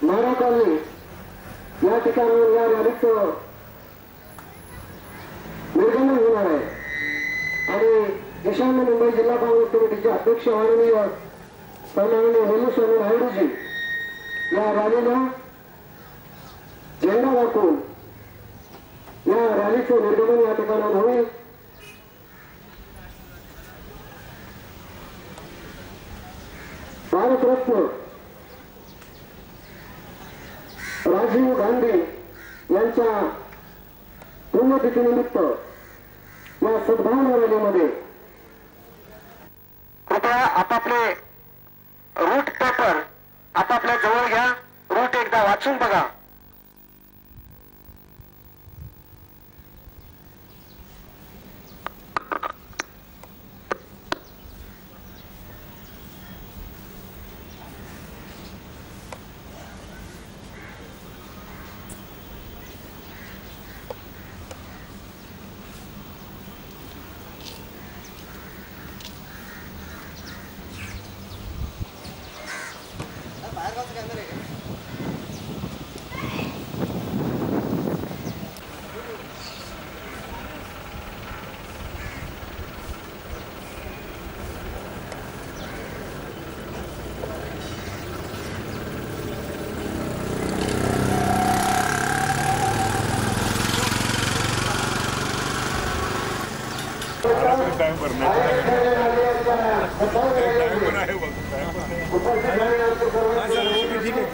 मारा कॉलनी या ठिकाणावर या रॅलीचं निर्गमन होणार आहे आणि ईशान्य मुंबई जिल्हा काँग्रेस कमिटीचे अध्यक्ष माननीय सन्माननीय वेलुस्वामी नायडूजी या रॅलीला झेंडा दाखवून या रॅलीचं निर्गमन या ठिकाणावर होईल. भारतरत्न राजीव गांधी यांच्या पुण्यतिथीनिमित्त या सद्भावना रॅलीमध्ये कृपया आपापले रूट पेपर आपापल्या जवळ घ्या. रूट एकदा वाचून बघा. टाइम भरना ठीक है.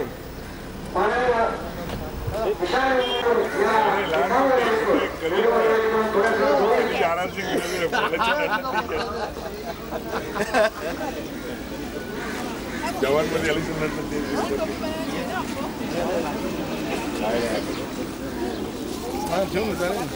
जवान मध्ये ठेवून चालेल.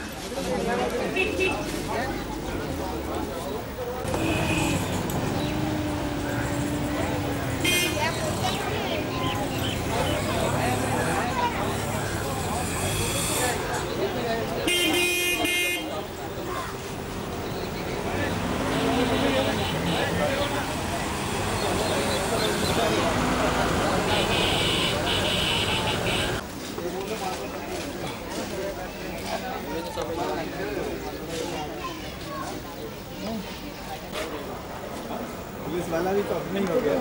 पुलिस वाला भी तो अपने ही हो गया.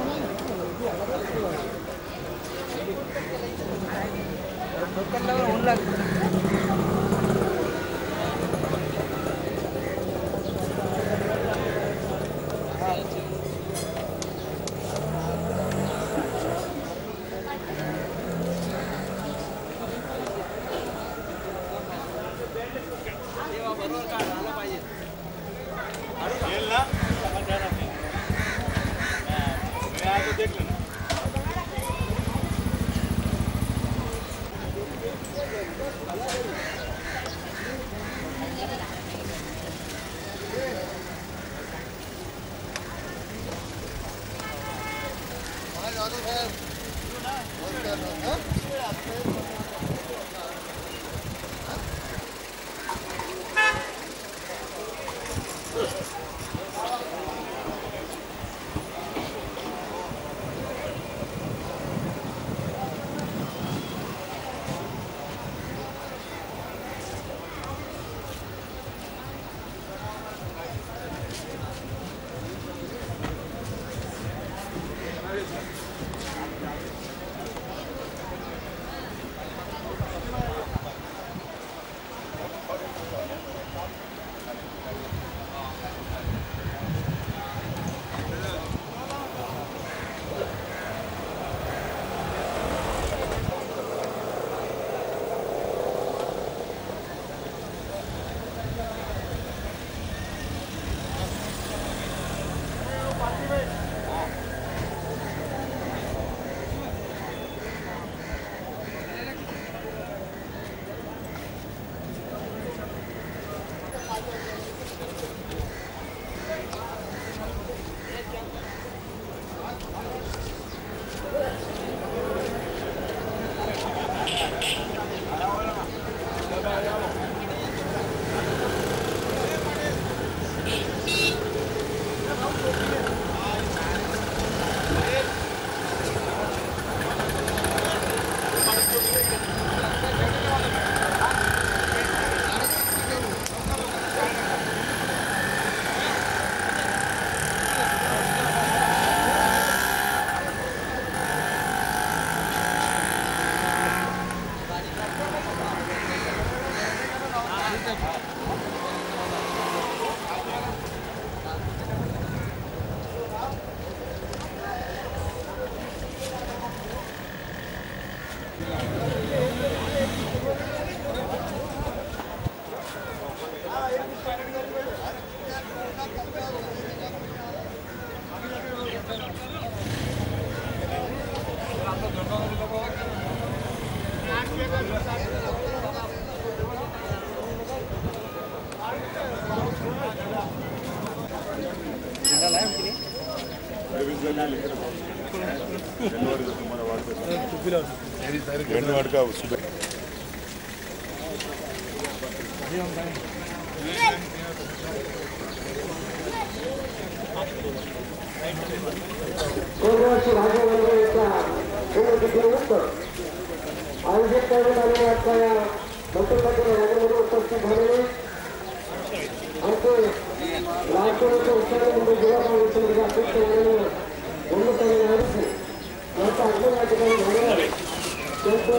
कोरगावची भाजी मंडळाच्या निवडणुकीनिमित्त आयोजित करण्यात आलेल्या आजच्या या मंत्रिमंडळ रॅलीमध्ये उपस्थित झालेले आमचे राष्ट्रवादीचे उत्तर मुंबई जिल्हा काँग्रेस समितीचे अध्यक्ष माननीय गोविंदसाहेब नायडू यांचा आगमन या ठिकाणी झालेला आहे. त्यांचं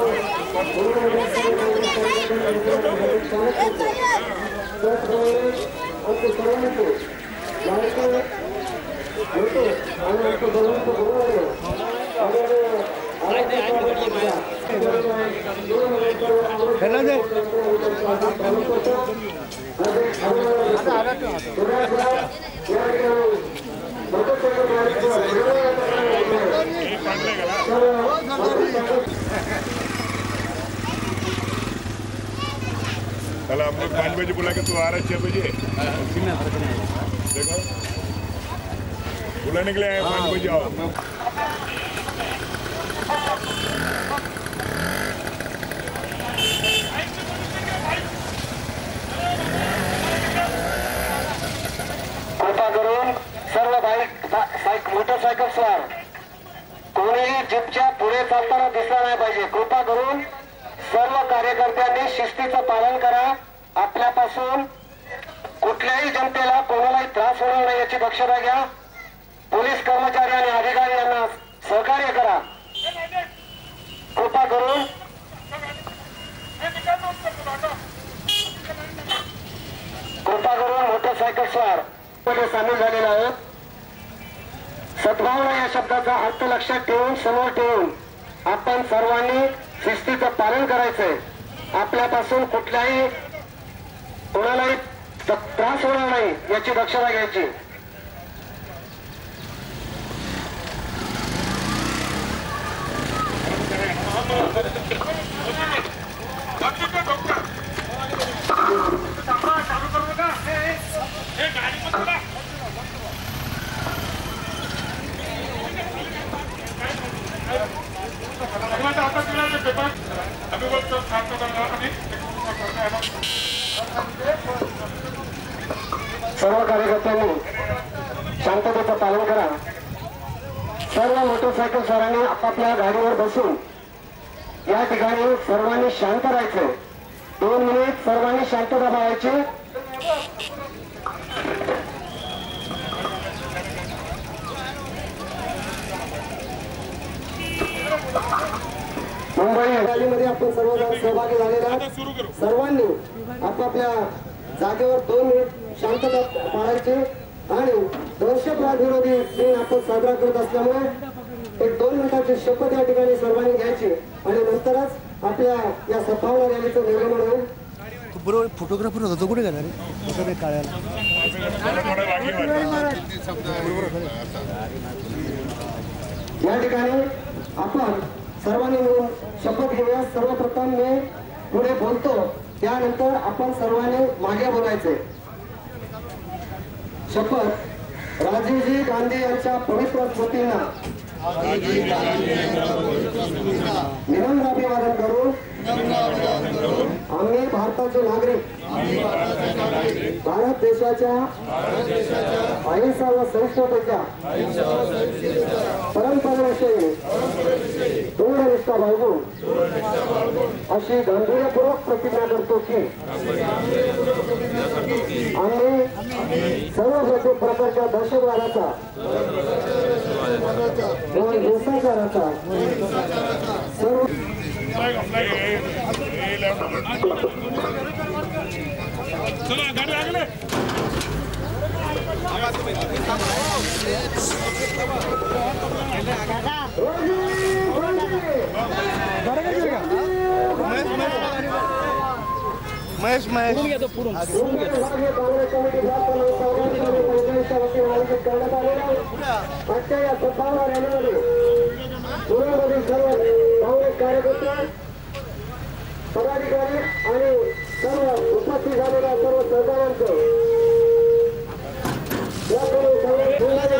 त्याचप्रमाणे आमचे सर्वांचे लाडके होते आणि आमचे सर्वांचे गुरुवारे कल हम लोग 5 बजे बुला के तू आ रहा है 6 बजे देखो बुलाने के लिए 5 बजे आओ. कृपा करून सर्व मोटरसायकल स्वार कोणीही जीपच्या पुढे चालताना दिसला नाही पाहिजे. कृपा करून सर्व कार्यकर्त्यांनी शिस्तीचं पालन करा. आपल्यापासून कुठल्याही जनतेला कोणालाही त्रास होणार नाही याची दक्षता घ्या. पोलीस कर्मचारी आणि अधिकारी यांना सहकार्य करा. कृपा करून मोटरसायकल स्वार मध्ये सामील झालेला आहे. सद्भावना या शब्दाचा अर्थ लक्षात ठेवून समोर ठेवून आपण सर्वांनी शिस्तीचं पालन करायचंय. आपल्यापासून कुठल्याही कोणालाही त्रास होणार नाही याची दक्षता घ्यायची. सर्व कार्यकर्त्यांनी शांततेचं पालन करा. सर्व मोटरसायकल स्वारांनी आपापल्या गाडीवर बसून या ठिकाणी सर्वांनी शांत राहायचं. 2 मिनिट सर्वांनी शांतता पाळायची. मुंबई रॅलीमध्ये आपण सर्वजण सहभागी झालेले आहात. सर्वांनी आपापल्या जागेवर 2 मिनिट शांतता पाळायची आणि दहशतवाद विरोधी दिन आपण साजरा करत असल्यामुळे एक 2 मिनिटाची शपथ या ठिकाणी सर्वांनी घ्यायची आणि नंतरच आपल्या या सद्भावना रॅलीचं निर्गमन होईल. बरोबर फोटोग्राफर होता तो कुठे गेला रे? फोटो काढायला या ठिकाणी आपण सर्वांनी मिळून शपथ घेऊया. सर्वप्रथम मी पुढे बोलतो, त्यानंतर आपण सर्वांनी मागे बोलायचे. शपथ. राजीवजी गांधी यांच्या पवित्र स्मृतींना विनम्र अभिवादन करून आम्ही भारताचे नागरिक भारत देशाच्या अहिंसा व संस्कृतीच्या परंपरेविषयी दृढ निष्ठा बाळगून अशी गांभीर्यपूर्वक प्रतिज्ञा करतो की आम्ही सर्व प्रकारच्या दहशतवादाचा व हिंसाचाराचा सर्व महेश काँग्रेस कमिटी आयोजित करण्यात आलेला आजच्या या सद्भावना रॅलीमध्ये पुण्यामधील सर्व काँग्रेस कार्यकर्ते पदाधिकारी आणि सर्व उपस्थित झालेल्या सर्व सहकाऱ्यांचं यापुढे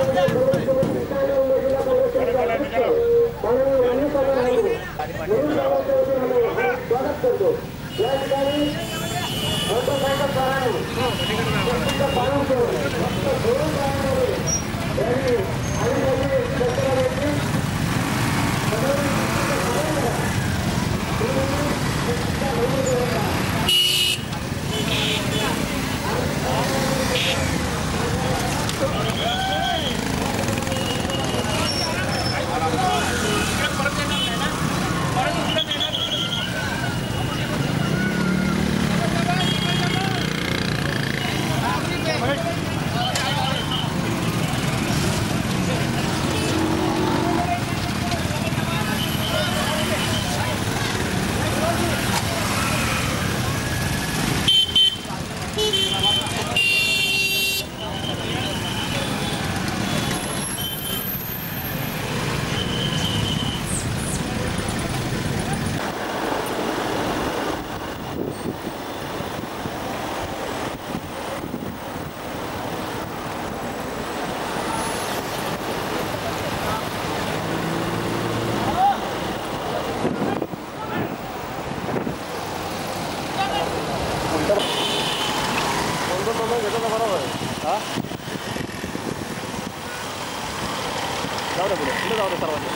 जाऊ दे पुढे जाऊ दे सर्वांनी.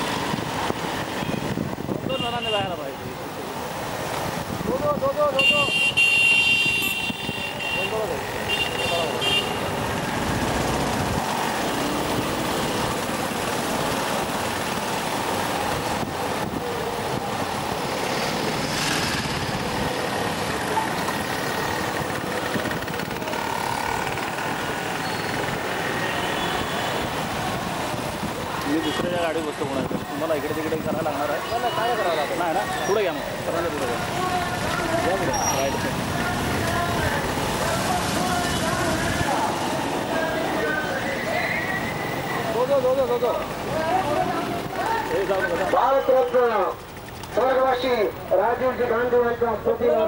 2 जणांनी जायला पाहिजे. मी दुसऱ्या गाडी बसतो कोणाचं तुम्हाला इकडे तिकडे करायला लागणार आहे. मला काय करावं लागतं नाही ना. पुढे घ्या मग सर्वांना पुढे घ्या पुढे राईट. भारतरत्न स्वर्गवासी राजीवजी गांधी यांच्या स्मृतीला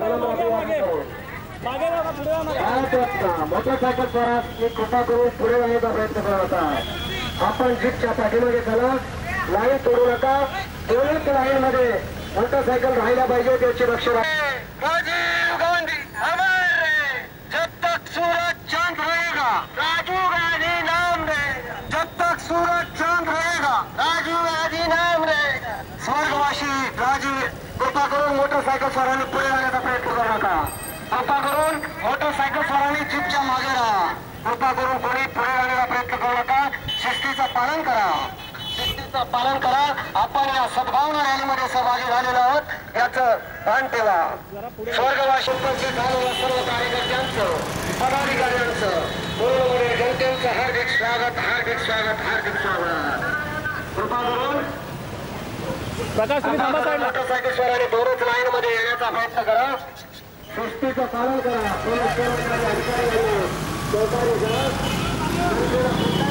भारतरत्न मोटरसायकल स्वारात एक कृपा करून पुढे जाण्याचा प्रयत्न करत होता. आपण जीपच्या पाठीमागे चला. लाईन तोडू नका. दोन्ही लाईन मध्ये मोटरसायकल राहायला पाहिजे त्याची लक्ष राजीव गांधी जब तक सूरज चांद रहेगा राजीव गांधी नाम रहेगा. जब तक सूरज चांद रहेगा राजीव गांधी नाम रहेगा. स्वर्गवासी राजीव कृपा करून मोटरसायकल स्वारांनी पुढे जाण्याचा प्रयत्न करू नका. कृपा करून मोटरसायकल स्वारांनी जीपच्या मागे राहा. कृपा करून कोणी पुढे जाण्याचा प्रयत्न करू नका. शिस्तीचं पालन करा. शिस्तीचं पालन करा. आपण या सद्भावना रॅलीमध्ये सहभागी झालेलो आहोत याचं भान ठेवा. स्वर्गवासी उपस्थित झालेल्या सर्व कार्यकर्त्यांचं पदाधिकाऱ्यांचं पूर्णपणे जनतेचं हार्दिक स्वागत हार्दिक स्वागत हार्दिक स्वागत. कृपा करून प्रकाश तुम्ही थांबा साईडला. मोटरसायकल स्वारांनी दोनच लाईन मध्ये येण्याचा प्रयत्न करा. शिस्तीचं पालन करा. पोलीस कर्मचारी अधिकारी सहकारी जहाज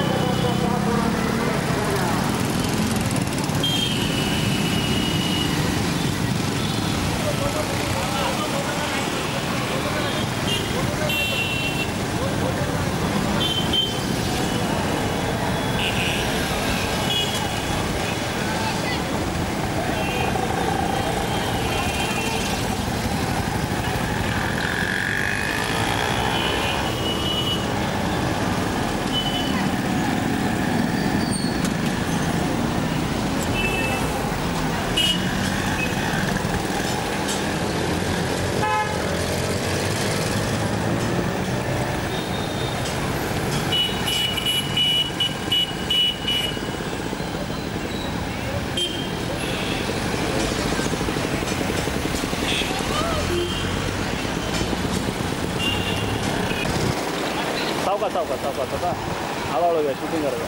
सावकाश हळूहळू घ्या. शूटिंग करा.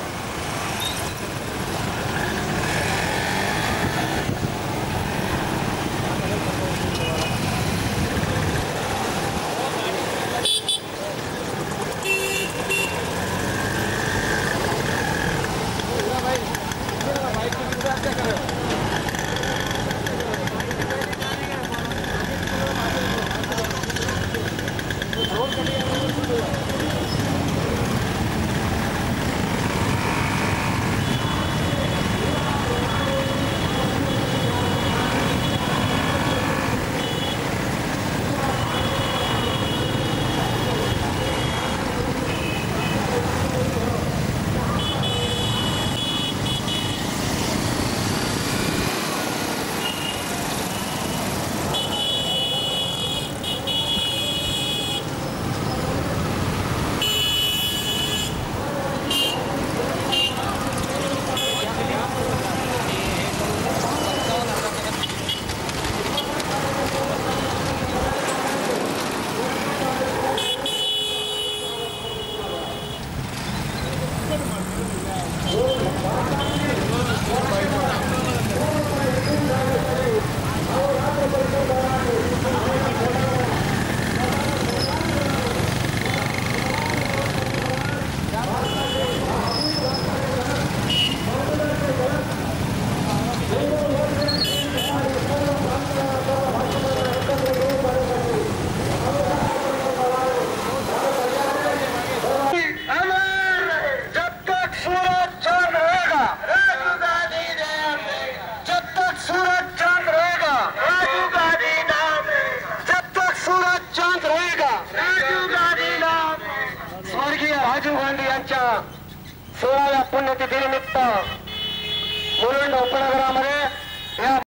उपनगरामध्ये